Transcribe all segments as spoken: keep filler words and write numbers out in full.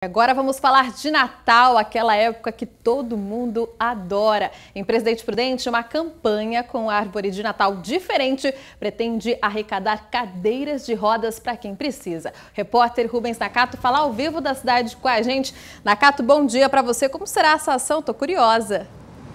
Agora vamos falar de Natal, aquela época que todo mundo adora. Em Presidente Prudente, uma campanha com árvore de Natal diferente pretende arrecadar cadeiras de rodas para quem precisa. O repórter Rubens Nakato fala ao vivo da cidade com a gente. Nakato, bom dia para você. Como será essa ação? Tô curiosa.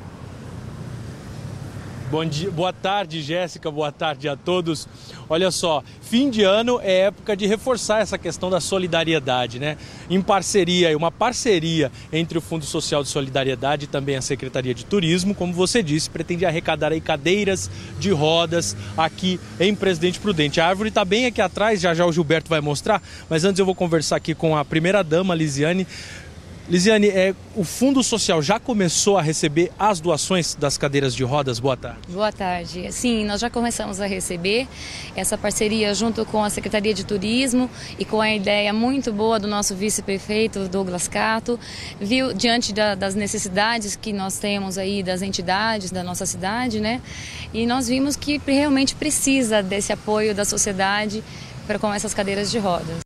Bom dia, boa tarde, Jéssica, boa tarde a todos. Olha só, fim de ano é época de reforçar essa questão da solidariedade, né? Em parceria, uma parceria entre o Fundo Social de Solidariedade e também a Secretaria de Turismo, como você disse, pretende arrecadar aí cadeiras de rodas aqui em Presidente Prudente. A árvore está bem aqui atrás, já já o Gilberto vai mostrar, mas antes eu vou conversar aqui com a primeira-dama, Lisiane. Lisiane, é, o Fundo Social já começou a receber as doações das cadeiras de rodas? Boa tarde. Boa tarde. Sim, nós já começamos a receber essa parceria junto com a Secretaria de Turismo e com a ideia muito boa do nosso vice-prefeito, Douglas Cato, viu diante da, das necessidades que nós temos aí das entidades da nossa cidade, né? E nós vimos que realmente precisa desse apoio da sociedade para com essas cadeiras de rodas.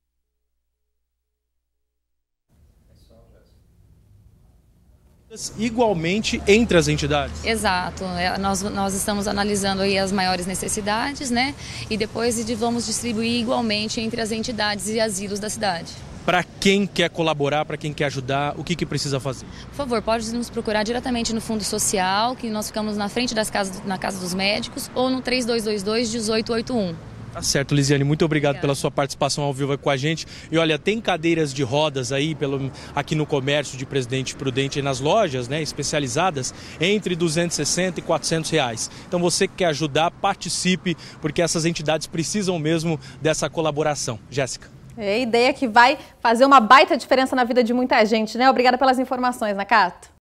Igualmente entre as entidades? Exato, nós, nós estamos analisando aí as maiores necessidades, né? E depois vamos distribuir igualmente entre as entidades e asilos da cidade. Para quem quer colaborar, para quem quer ajudar, o que, que precisa fazer? Por favor, pode nos procurar diretamente no Fundo Social, que nós ficamos na frente das casas, na Casa dos Médicos, ou no três dois dois dois, um oito oito um. Tá certo, Lisiane, muito obrigado Obrigada. pela sua participação ao vivo com a gente. E olha, tem cadeiras de rodas aí pelo, aqui no comércio de Presidente Prudente e nas lojas, né, especializadas, entre duzentos e sessenta e quatrocentos reais. Então você que quer ajudar, participe, porque essas entidades precisam mesmo dessa colaboração. Jéssica. É a ideia que vai fazer uma baita diferença na vida de muita gente, né? Obrigada pelas informações, Nakato.